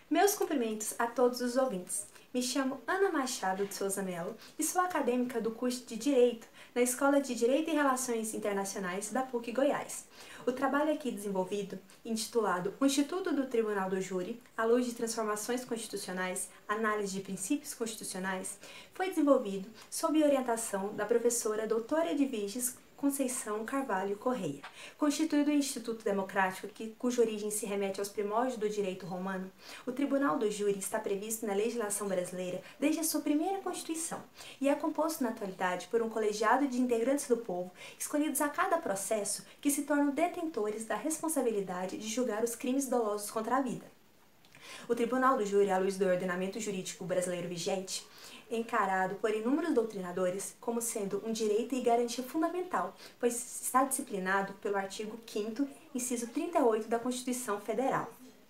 Meus cumprimentos a todos os ouvintes. Me chamo Ana Machado de Souza Melo e sou acadêmica do curso de Direito na Escola de Direito e Relações Internacionais da PUC Goiás. O trabalho aqui desenvolvido, intitulado O Instituto do Tribunal do Júri, à luz de transformações constitucionais, análise de princípios constitucionais, foi desenvolvido sob orientação da professora doutora Edviges Conceição Carvalho Correia. Constituído um instituto democrático cuja origem se remete aos primórdios do direito romano, o Tribunal do Júri está previsto na legislação brasileira desde a sua primeira Constituição e é composto na atualidade por um colegiado de integrantes do povo, escolhidos a cada processo, que se tornam detentores da responsabilidade de julgar os crimes dolosos contra a vida. O Tribunal do Júri, à luz do ordenamento jurídico brasileiro vigente, é encarado por inúmeros doutrinadores como sendo um direito e garantia fundamental, pois está disciplinado pelo artigo 5º, inciso 38 da Constituição Federal.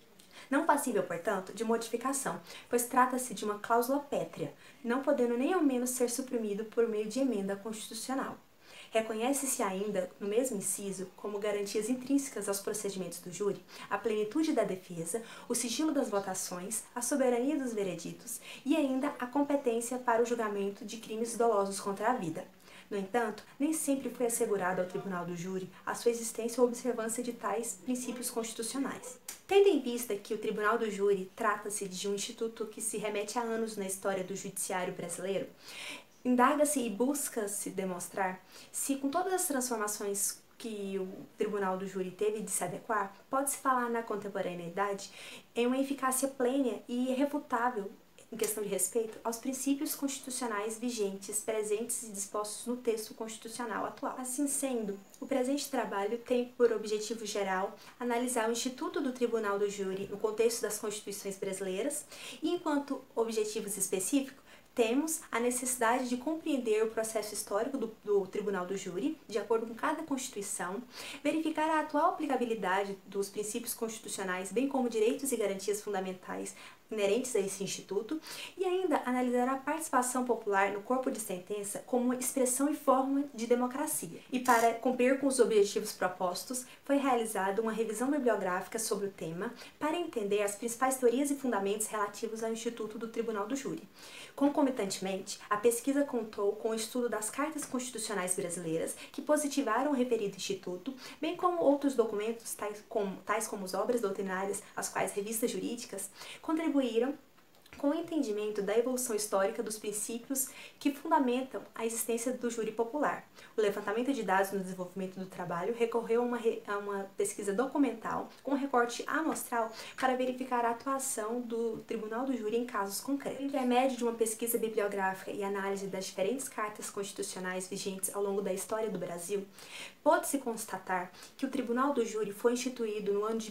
Não passível, portanto, de modificação, pois trata-se de uma cláusula pétrea, não podendo nem ao menos ser suprimido por meio de emenda constitucional. Reconhece-se ainda, no mesmo inciso, como garantias intrínsecas aos procedimentos do júri, a plenitude da defesa, o sigilo das votações, a soberania dos vereditos e ainda a competência para o julgamento de crimes dolosos contra a vida. No entanto, nem sempre foi assegurada ao Tribunal do Júri a sua existência ou observância de tais princípios constitucionais. Tendo em vista que o Tribunal do Júri trata-se de um instituto que se remete a anos na história do judiciário brasileiro, indaga-se e busca-se demonstrar se, com todas as transformações que o Tribunal do Júri teve de se adequar, pode-se falar na contemporaneidade em uma eficácia plena e irrefutável em questão de respeito aos princípios constitucionais vigentes, presentes e dispostos no texto constitucional atual. Assim sendo, o presente trabalho tem por objetivo geral analisar o Instituto do Tribunal do Júri no contexto das constituições brasileiras e, enquanto objetivos específicos, temos a necessidade de compreender o processo histórico do Tribunal do Júri, de acordo com cada Constituição, verificar a atual aplicabilidade dos princípios constitucionais, bem como direitos e garantias fundamentais inerentes a esse instituto, e ainda analisar a participação popular no corpo de sentença como uma expressão e forma de democracia. E para cumprir com os objetivos propostos, foi realizada uma revisão bibliográfica sobre o tema para entender as principais teorias e fundamentos relativos ao Instituto do Tribunal do Júri. Concomitantemente, a pesquisa contou com o estudo das cartas constitucionais brasileiras que positivaram o referido instituto, bem como outros documentos tais como as obras doutrinárias, as quais revistas jurídicas contribuíram com o entendimento da evolução histórica dos princípios que fundamentam a existência do júri popular. O levantamento de dados no desenvolvimento do trabalho recorreu a uma pesquisa documental com recorte amostral para verificar a atuação do Tribunal do Júri em casos concretos. Por intermédio de uma pesquisa bibliográfica e análise das diferentes cartas constitucionais vigentes ao longo da história do Brasil, pôde-se constatar que o Tribunal do Júri foi instituído no ano de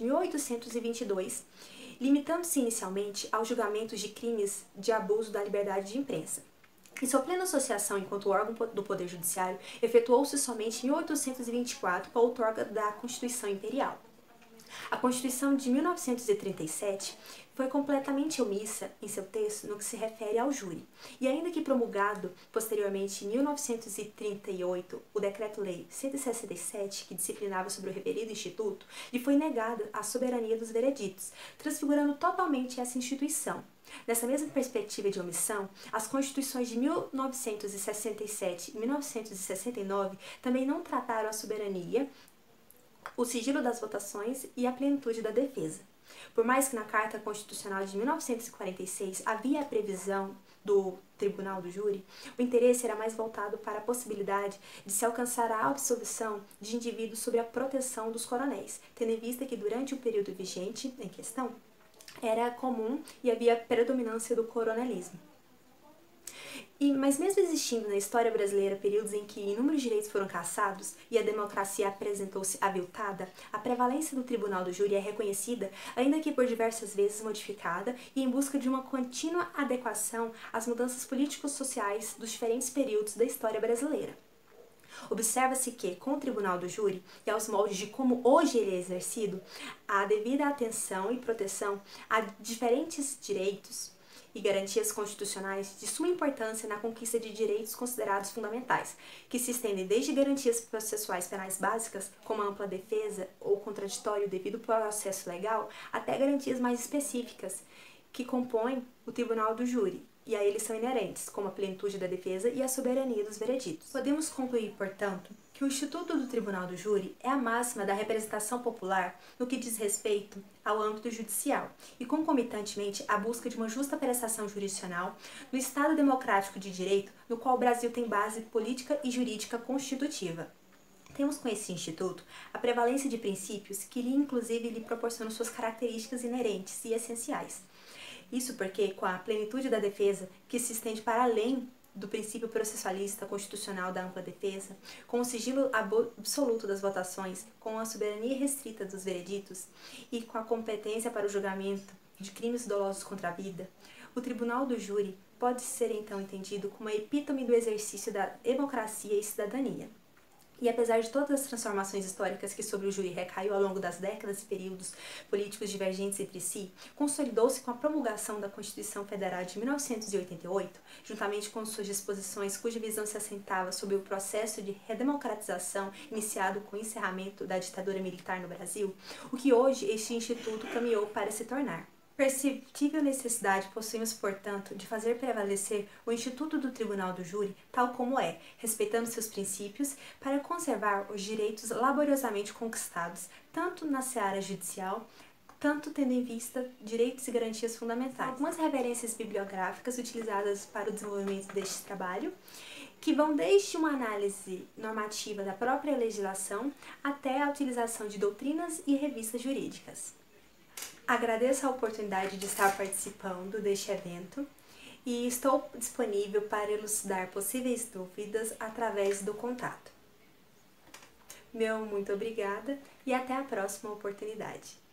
1822, limitando-se inicialmente aos julgamentos de crimes de abuso da liberdade de imprensa. Em sua plena associação enquanto órgão do Poder Judiciário, efetuou-se somente em 1824 com a outorga da Constituição Imperial. A Constituição de 1937 foi completamente omissa em seu texto no que se refere ao júri, e ainda que promulgado posteriormente em 1938 o Decreto-Lei 167, que disciplinava sobre o referido instituto, lhe foi negada a soberania dos vereditos, transfigurando totalmente essa instituição. Nessa mesma perspectiva de omissão, as Constituições de 1967 e 1969 também não trataram a soberania, o sigilo das votações e a plenitude da defesa. Por mais que na Carta Constitucional de 1946 havia a previsão do Tribunal do Júri, o interesse era mais voltado para a possibilidade de se alcançar a absolvição de indivíduos sob a proteção dos coronéis, tendo em vista que durante o período vigente em questão era comum e havia predominância do coronelismo. Mas mesmo existindo na história brasileira períodos em que inúmeros direitos foram cassados e a democracia apresentou-se aviltada, a prevalência do Tribunal do Júri é reconhecida, ainda que por diversas vezes modificada e em busca de uma contínua adequação às mudanças políticos-sociais dos diferentes períodos da história brasileira. Observa-se que, com o Tribunal do Júri e aos moldes de como hoje ele é exercido, há devida atenção e proteção a diferentes direitos e garantias constitucionais de suma importância na conquista de direitos considerados fundamentais, que se estendem desde garantias processuais penais básicas, como a ampla defesa ou contraditório devido ao processo legal, até garantias mais específicas, que compõem o tribunal do júri, e a eles são inerentes, como a plenitude da defesa e a soberania dos vereditos. Podemos concluir, portanto, que o Instituto do Tribunal do Júri é a máxima da representação popular no que diz respeito ao âmbito judicial e, concomitantemente, a busca de uma justa prestação jurisdicional no Estado democrático de direito no qual o Brasil tem base política e jurídica constitutiva. Temos com esse instituto a prevalência de princípios que, inclusive, lhe proporcionam suas características inerentes e essenciais. Isso porque, com a plenitude da defesa, que se estende para além do princípio processualista constitucional da ampla defesa, com o sigilo absoluto das votações, com a soberania restrita dos vereditos e com a competência para o julgamento de crimes dolosos contra a vida, o Tribunal do Júri pode ser então entendido como a epítome do exercício da democracia e cidadania. E apesar de todas as transformações históricas que sobre o júri recaiu ao longo das décadas e períodos políticos divergentes entre si, consolidou-se com a promulgação da Constituição Federal de 1988, juntamente com suas disposições cuja visão se assentava sobre o processo de redemocratização iniciado com o encerramento da ditadura militar no Brasil, o que hoje este instituto caminhou para se tornar. Perceptível necessidade possuímos, portanto, de fazer prevalecer o Instituto do Tribunal do Júri tal como é, respeitando seus princípios, para conservar os direitos laboriosamente conquistados, tanto na seara judicial, tanto tendo em vista direitos e garantias fundamentais. Algumas referências bibliográficas utilizadas para o desenvolvimento deste trabalho, que vão desde uma análise normativa da própria legislação até a utilização de doutrinas e revistas jurídicas. Agradeço a oportunidade de estar participando deste evento e estou disponível para elucidar possíveis dúvidas através do contato. Meu muito obrigada e até a próxima oportunidade.